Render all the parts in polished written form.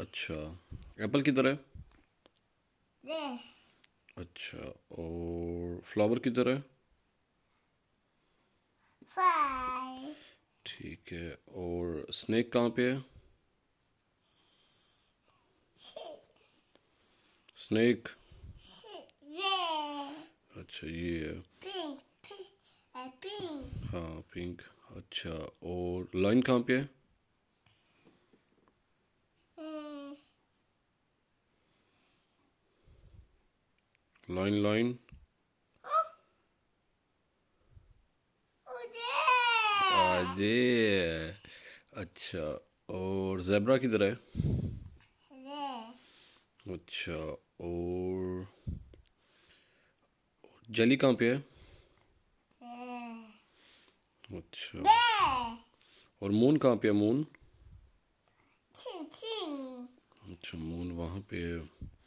अच्छा, एप्पल किधर है? ये अच्छा, और फ्लावर किधर है? फाइव ठीक है, और स्नेक कहाँ पे है? स्नेक। ये अच्छा, ये है। पिंक पिंक पिंक हाँ, पिंक। अच्छा, और लाइन कहाँ पे है? Line line. आजे। अच्छा, और जेब्रा किधर है? अच्छा, और जेली कहाँ पे है? अच्छा, और मून कहाँ पे है? मून। अच्छा, मून वहाँ पे है।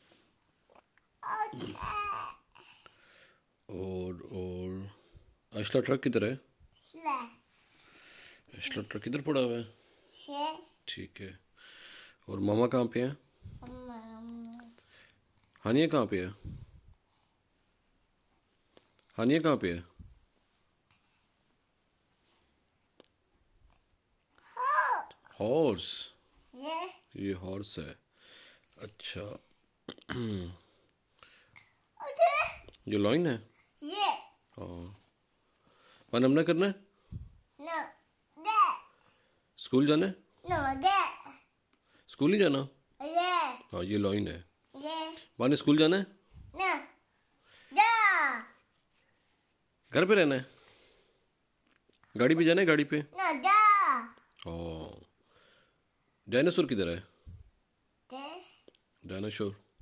और आइसला ट्रक किधर है? आइसला ट्रक किधर पड़ा हुआ है? ठीक है, और मामा कहाँ पे है? हानिया कहाँ पे है? हानिया कहाँ पे है? हॉर्स। ये हॉर्स है। अच्छा, ये लाइन है। हाँ, वन हमने करना है। स्कूल जाना है? स्कूल नहीं जाना? हाँ, ये लाइन है। वन स्कूल जाना है? घर पे रहना है? गाड़ी पे जाना है? गाड़ी पे? हाँ। डायनासोर किधर है? डायनासोर।